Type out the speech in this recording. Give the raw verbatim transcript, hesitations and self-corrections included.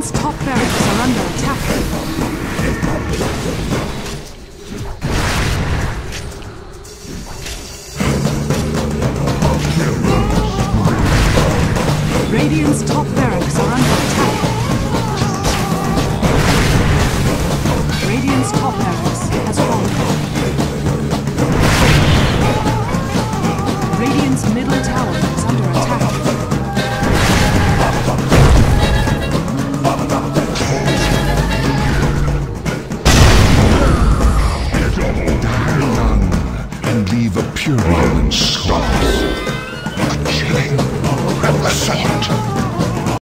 Radiant's top barracks are under attack. Radiant's top barracks are under attack. Radiant's top barracks has fallen. Radiant's middle tower is under attack. Die none and leave a purulence.